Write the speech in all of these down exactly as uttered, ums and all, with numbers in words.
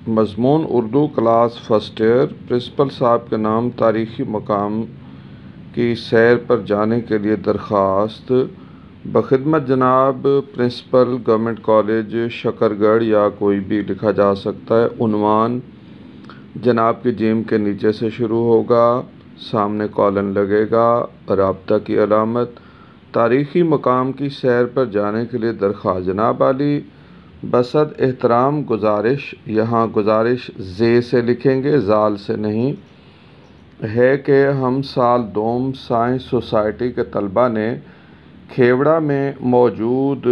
مضمون Urdu class first year. Principal صاحب کے نام تاریخی مقام کی سیر پر جانے کے لیے درخواست بخدمت جناب پرنسپل گورنمنٹ کالج شکرگڑھ، یا کوئی بھی لکھا جا سکتا ہے۔ عنوان جناب کی جیم کے نیچے سے شروع ہوگا، سامنے کالن لگے گا، رابطہ کی علامت۔ تاریخی مقام کی سیر پر جانے کے لیے درخواست جناب عالی بصد احترام گزارش، یہاں گزارش زے سے لکھیں گے، زال سے نہیں، ہے کہ ہم سال دوم سائنس سوسائٹی کے طلبہ نے کھیوڑا میں موجود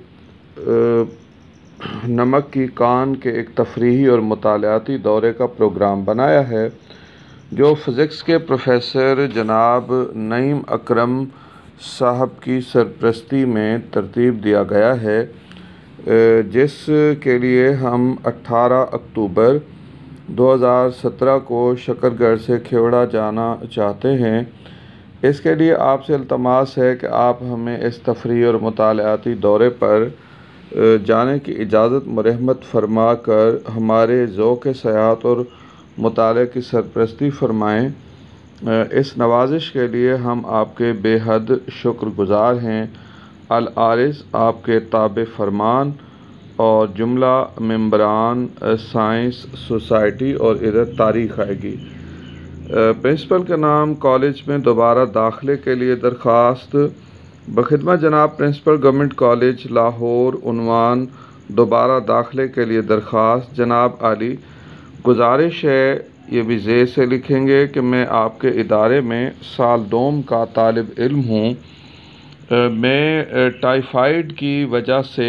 نمک کی کان کے ایک تفریحی اور مطالعاتی دورے کا پروگرام بنایا ہے، جو فزکس کے پروفیسر جناب نعیم اکرم صاحب کی سرپرستی میں ترتیب دیا گیا ہے، جس کے لیے ہم اٹھارہ اکتوبر دو ہزار سترہ کو شکرگڑھ سے کھیوڑا جانا چاہتے ہیں۔ اس کے لیے آپ سے التماس ہے کہ آپ ہمیں اس تفریحی اور مطالعاتی دورے پر جانے کی اجازت مرحمت فرما کر ہمارے ذوق سیاحت اور مطالعے کی سرپرستی فرمائیں۔ اس نوازش کے لیے ہم آپ کے بے حد شکر گزار ہیں۔ العارض آپ کے تابع فرمان اور جملہ ممبران سائنس سوسائٹی، اور ادھر تاریخ آئے گی۔ پرنسپل کے نام کالج میں دوبارہ داخلے کے لیے درخواست بخدمت جناب پرنسپل گورنمنٹ کالج لاہور۔ عنوان دوبارہ داخلے کے لیے درخواست جناب عالی گزارش ہے، یہ بھی زے سے لکھیں گے، کہ میں آپ کے ادارے میں سال دوم کا طالب علم ہوں۔ میں ٹائیفائڈ کی وجہ سے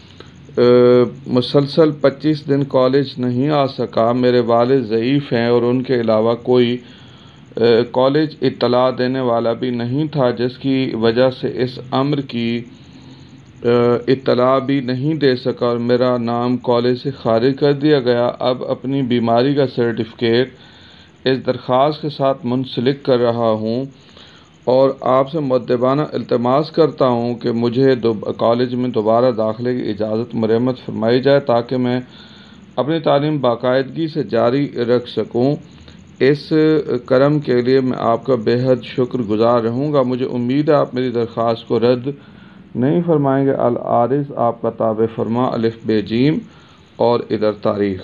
مسلسل پچیس دن کالج نہیں آ سکا۔ میرے والد ضعیف ہیں اور ان کے علاوہ کوئی کالج اطلاع دینے والا بھی نہیں تھا، جس کی وجہ سے اس امر کی اطلاع بھی نہیں دے سکا اور میرا نام کالج سے خارج کر دیا گیا۔ اب اپنی بیماری کا سرٹیفکیٹ اس درخواست کے ساتھ منسلک کر رہا ہوں اور آپ سے مؤدبانہ التماس کرتا ہوں کہ مجھے کالج میں دوبارہ داخلے کی اجازت مرحمت فرمائی جائے تاکہ میں اپنی تعلیم باقاعدگی سے جاری رکھ سکوں۔ اس کرم کے لیے میں آپ کا بے حد شکر گزار رہوں گا۔ مجھے امید ہے آپ میری درخواست کو رد نہیں فرمائیں گے۔ العارض آپ کا تابع فرما، الف بے جیم، اور ادھر تاریخ۔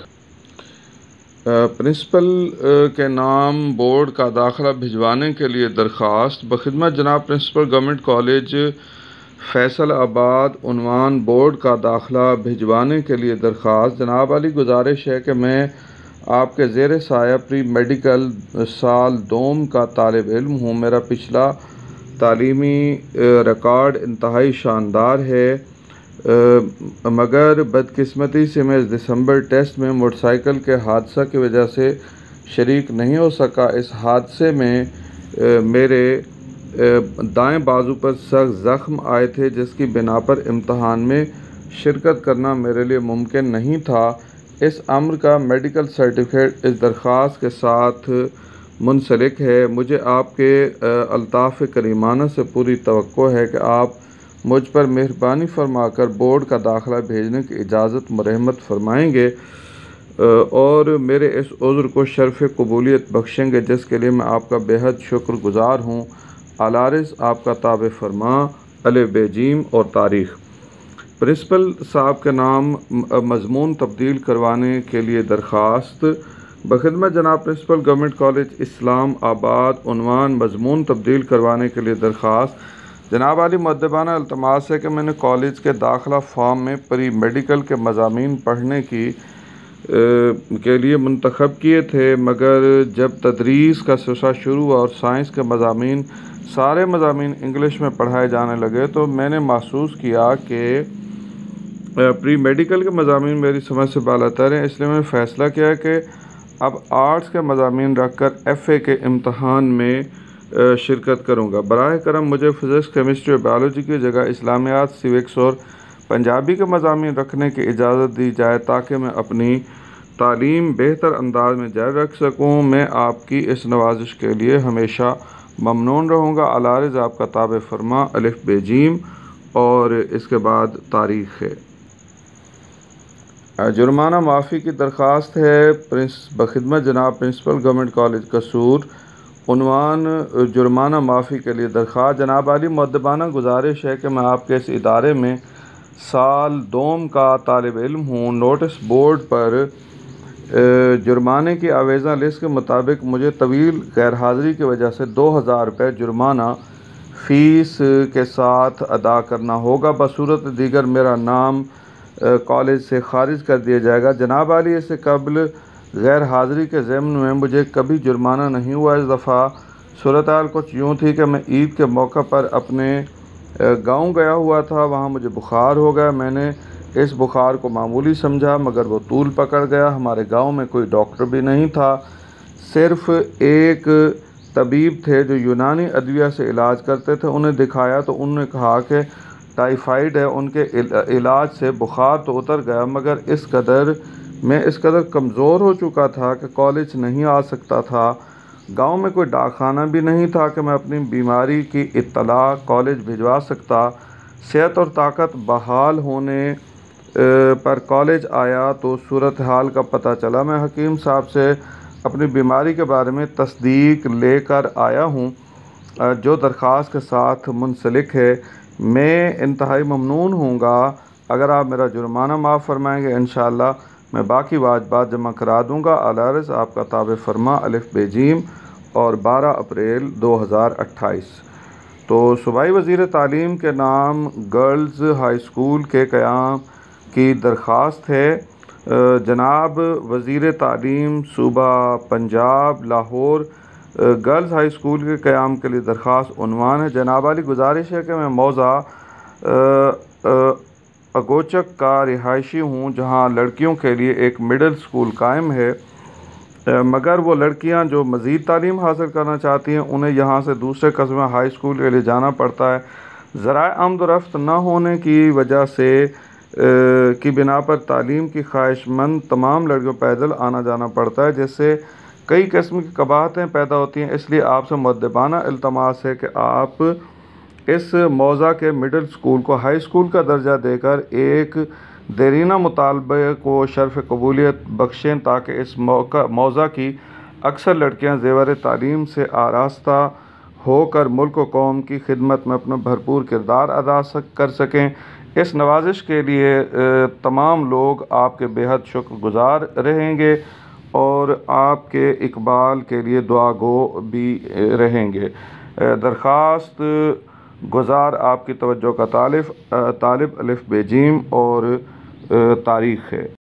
پرنسپل کے نام بورڈ کا داخلہ بھجوانے کے لیے درخواست بخدمت جناب پرنسپل گورنمنٹ کالج فیصل آباد۔ عنوان بورڈ کا داخلہ بھجوانے کے لیے درخواست جناب عالی گزارش ہے کہ میں آپ کے زیر سایہ پری میڈیکل سال دوم کا طالب علم ہوں۔ میرا پچھلا تعلیمی ریکارڈ انتہائی شاندار ہے، مگر بدقسمتی سے میں اس دسمبر ٹیسٹ میں موٹر سائیکل کے حادثہ کی وجہ سے شریک نہیں ہو سکا۔ اس حادثے میں میرے دائیں بازو پر سخت زخم آئے تھے، جس کی بنا پر امتحان میں شرکت کرنا میرے لیے ممکن نہیں تھا۔ اس امر کا میڈیکل سرٹیفکیٹ اس درخواست کے ساتھ منسلک ہے۔ مجھے آپ کے الطاف کریمانہ سے پوری توقع ہے کہ آپ مجھ پر مہربانی فرما کر بورڈ کا داخلہ بھیجنے کی اجازت مرحمت فرمائیں گے اور میرے اس عذر کو شرف قبولیت بخشیں گے، جس کے لیے میں آپ کا بے حد شکر گزار ہوں۔ العارض آپ کا تابع فرما، الف بے جیم، اور تاریخ۔ پرنسپل صاحب کے نام مضمون تبدیل کروانے کے لیے درخواست بخدمت جناب پرنسپل گورنمنٹ کالج اسلام آباد۔ عنوان مضمون تبدیل کروانے کے لیے درخواست جناب عالی مؤدبانہ التماس ہے کہ میں نے کالج کے داخلہ فارم میں پری میڈیکل کے مضامین پڑھنے کی کے لیے منتخب کیے تھے، مگر جب تدریس کا سلسلہ شروع ہوا اور سائنس کے مضامین سارے مضامین انگلش میں پڑھائے جانے لگے تو میں نے محسوس کیا کہ پری میڈیکل کے مضامین میری سمجھ سے بالاتر ہیں۔ اس لیے میں نے فیصلہ کیا کہ اب آرٹس کے مضامین رکھ کر ایف اے کے امتحان میں شرکت کروں گا۔ براہ کرم مجھے فزکس، کیمسٹری اور بیالوجی کی جگہ اسلامیات، سیوکس اور پنجابی کے مضامین رکھنے کی اجازت دی جائے تاکہ میں اپنی تعلیم بہتر انداز میں جاری رکھ سکوں۔ میں آپ کی اس نوازش کے لیے ہمیشہ ممنون رہوں گا۔ العارض آپ کا تابع فرما، الف بے جیم، اور اس کے بعد تاریخ ہے۔ جرمانہ معافی کی درخواست ہے پرنس بخدمت جناب پرنسپل گورنمنٹ کالج قصور۔ عنوان جرمانہ معافی کے لیے درخواست۔ جناب عالی، مؤدبانہ گزارش ہے کہ میں آپ کے اس ادارے میں سال دوم کا طالب علم ہوں۔ نوٹس بورڈ پر جرمانے کی آویزاں لسٹ کے مطابق مجھے طویل غیر حاضری کی وجہ سے دو ہزار روپے جرمانہ فیس کے ساتھ ادا کرنا ہوگا۔ بصورت دیگر میرا نام کالج سے خارج کر دیا جائے گا۔ جناب عالی، اس سے قبل غیر حاضری کے ضمن میں مجھے کبھی جرمانہ نہیں ہوا۔ اس دفعہ صورتحال کچھ یوں تھی کہ میں عید کے موقع پر اپنے گاؤں گیا ہوا تھا، وہاں مجھے بخار ہو گیا۔ میں نے اس بخار کو معمولی سمجھا مگر وہ طول پکڑ گیا۔ ہمارے گاؤں میں کوئی ڈاکٹر بھی نہیں تھا، صرف ایک طبیب تھے جو یونانی ادویہ سے علاج کرتے تھے۔ انہیں دکھایا تو انہوں نے کہا کہ ٹائیفائیڈ ہے۔ ان کے علاج سے بخار تو اتر گیا مگر اس قدر میں اس قدر کمزور ہو چکا تھا کہ کالج نہیں آ سکتا تھا۔ گاؤں میں کوئی ڈاک خانہ بھی نہیں تھا کہ میں اپنی بیماری کی اطلاع کالج بھجوا سکتا۔ صحت اور طاقت بحال ہونے پر کالج آیا تو صورتحال کا پتہ چلا۔ میں حکیم صاحب سے اپنی بیماری کے بارے میں تصدیق لے کر آیا ہوں جو درخواست کے ساتھ منسلک ہے۔ میں انتہائی ممنون ہوں گا اگر آپ میرا جرمانہ معاف فرمائیں گے۔ انشاءاللہ میں باقی واجبات جمع کرا دوں گا۔ العرض آپ کا تابع فرما الف بے جیم اور بارہ اپریل دو ہزار اٹھائیس۔ تو صوبائی وزیر تعلیم کے نام گرلز ہائی اسکول کے قیام کی درخواست ہے۔ جناب وزیر تعلیم صوبہ Punjab Lahore, girls high school کے قیام کے لیے درخواست۔ عنوان ہے: جناب عالی، گزارش ہے کہ میں موضع اگوچک کا رہائشی ہوں جہاں لڑکیوں کے لیے ایک مڈل اسکول قائم ہے، مگر وہ لڑکیاں جو مزید تعلیم حاصل کرنا چاہتی ہیں انہیں یہاں سے دوسرے قصبے ہائی اسکول کے لیے جانا پڑتا ہے۔ ذرائع آمد و رفت نہ ہونے کی وجہ سے کی بنا پر تعلیم کی خواہش مند تمام لڑکیوں پیدل آنا جانا پڑتا ہے، جس سے کئی قسم کی قباحتیں پیدا ہوتی ہیں۔ اس لیے آپ سے مؤدبانہ التماس ہے کہ آپ اس موضع کے مڈل اسکول کو ہائی اسکول کا درجہ دے کر ایک دیرینہ مطالبے کو شرف قبولیت بخشیں تاکہ اس موقع موضع کی اکثر لڑکیاں زیور تعلیم سے آراستہ ہو کر ملک و قوم کی خدمت میں اپنا بھرپور کردار ادا کر سکیں۔ اس نوازش کے لیے تمام لوگ آپ کے بے حد شکر گزار رہیں گے اور آپ کے اقبال کے لیے دعا گو بھی رہیں گے۔ درخواست گزار آپ کی توجہ کا طالب طالب الف بے جیم اور تاریخ ہے۔